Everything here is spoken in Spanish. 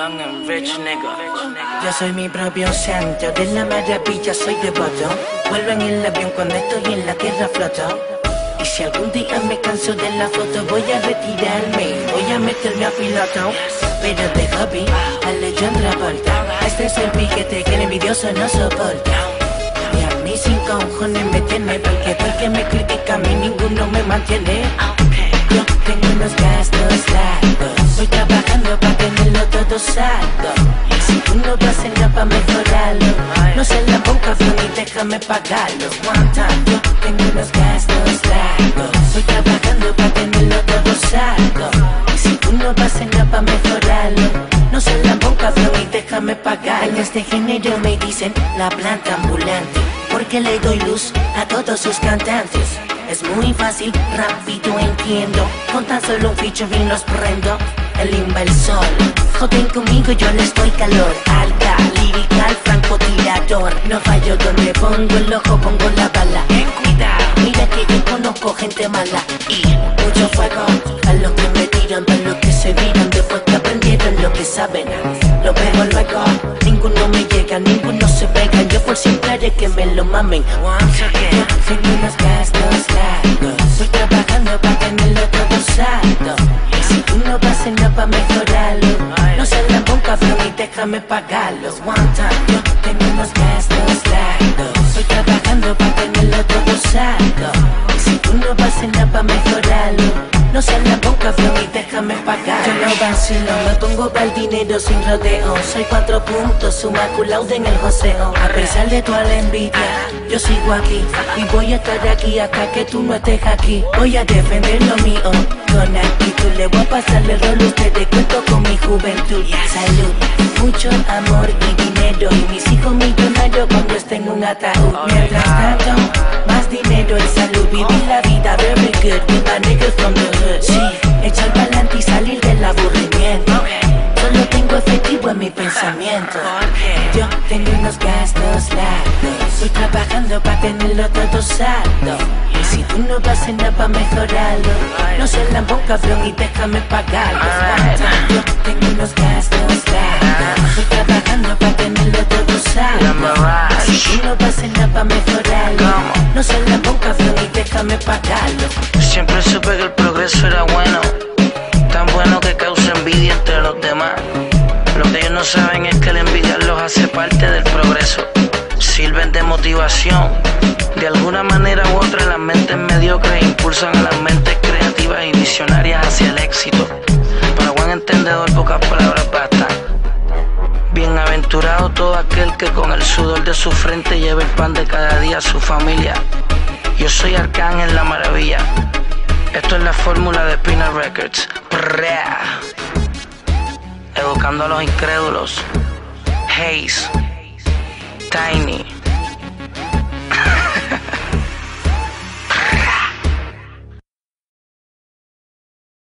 Young and rich nigga. Yo soy mi propio santo, de la maravilla soy devoto. Vuelvo en el avión cuando estoy en la tierra floto. Y si algún día me canso de la foto, voy a retirarme, voy a meterme a piloto. Pero de hobby, Alejandra Volta. Este es el piquete que el envidioso no soporta. Y a mí sin cojones me tiene, porque el que me critica a mí ninguno me mantiene. Yo tengo unos gastos largos, voy trabajando para tenerlo todo saldo. Y si tú no vas a nada para mejorarlo, no se la ponga feo y déjame pagarlo. One time, yo tengo unos gastos largos, voy trabajando para tenerlo todo saldo. Y si tú no vas a nada para mejorarlo, no se la ponga feo y déjame pagarlo. En este género me dicen la planta ambulante, porque le doy luz a todos sus cantantes. Es muy fácil, rápido entiendo, con tan solo un featuring los prendo. El inversor, joden conmigo, yo les doy calor. Alta, lirical, francotirador. No fallo donde pongo el ojo, pongo la bala. Ten cuidado, mira que yo conozco gente mala. Y mucho fuego a los que me tiran, para los que se viran después que aprendieron lo que saben. Lo veo luego, ninguno me llega, ninguno se pega. Yo por siempre haré que me lo mamen. Once again. Tengo unos gastos largos, estoy trabajando para tenerlo todo saldo. Y si tú no vas a nada para mejorarlo, no se la ponga feo y déjame pagarlo. One time, yo tengo unos gastos largos, estoy trabajando para tenerlo todo saldo. Y si tú no vas a nada para mejorarlo, no se la ponga feo y déjame pagarlo. Yo no vacilo, me pongo para el dinero sin rodeo. Soy 4 puntos, suma cum laude en el joseo. A pesar de toda la envidia, yo sigo aquí y voy a estar aquí hasta que tú no estés aquí. Voy a defender lo mío con actitud, le voy a pasar el rol, ustedes cuento con mi juventud. Salud, mucho amor y dinero, y mis hijos millonarios cuando estén en un ataúd. Mientras tanto, más dinero y salud, vivir la vida very good with my niggas from the hood. Sí, echar pa'lante y salir del aburrimiento. Solo tengo efectivo en mi pensamiento. Yo tengo unos gastos largos, estoy trabajando para tenerlo todo saldo. Y si tú no vas a nada para mejorarlo, no se la ponga feo y déjame pagarlo. Yo tengo unos gastos largos, estoy trabajando para tenerlo todo saldo. Y si tú no vas a nada para mejorarlo, no se la ponga feo y déjame pagarlo. Siempre supe que el progreso era bueno, tan bueno que causa envidia entre los demás. Lo que ellos no saben es que la envidia los hace parte del progreso. Sirven de motivación, de alguna manera u otra las mentes mediocres impulsan a las mentes creativas y visionarias hacia el éxito. Para buen entendedor pocas palabras bastan. Bienaventurado todo aquel que con el sudor de su frente lleva el pan de cada día a su familia. Yo soy Arcángel la Maravilla. Esto es la fórmula de Peanut Records. Educando a los incrédulos. Haze, Tiny,